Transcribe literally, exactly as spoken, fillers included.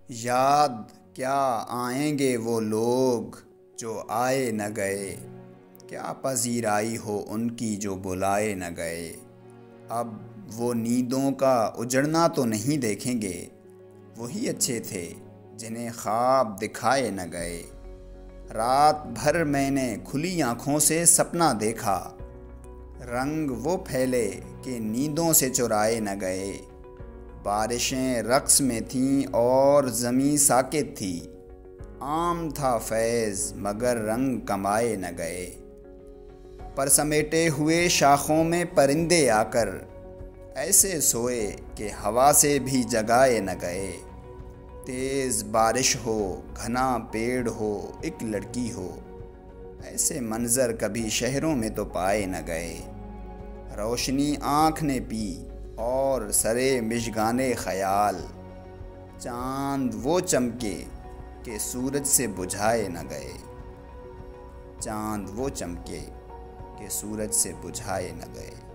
یاد کیا آئیں گے وہ لوگ جو آئے نہ گئے، کیا پذیرائی ہو ان کی جو بلائے نہ گئے۔ اب وہ نیندوں کا اجڑنا تو نہیں دیکھیں گے، وہی اچھے تھے جنہیں خواب دکھائے نہ گئے۔ رات بھر میں نے کھلی آنکھوں سے سپنا دیکھا، رنگ وہ پھیلے کہ نیندوں سے چرائے نہ گئے۔ بارشیں رقص میں تھیں اور زمیں ساکت تھی، عام تھا فیض مگر رنگ کمائے نہ گئے۔ پر سمیٹے ہوئے شاخوں میں پرندے آ کر ایسے سوئے کہ ہوا سے بھی جگائے نہ گئے۔ تیز بارش ہو، گھنا پیڑ ہو، ایک لڑکی ہو، ایسے منظر کبھی شہروں میں تو پائے نہ گئے۔ روشنی آنکھ نے پی اور سرے مژگانے خیال، چاند وہ چمکے کہ سورج سے بجھائے نہ گئے۔ چاند وہ چمکے کہ سورج سے بجھائے نہ گئے۔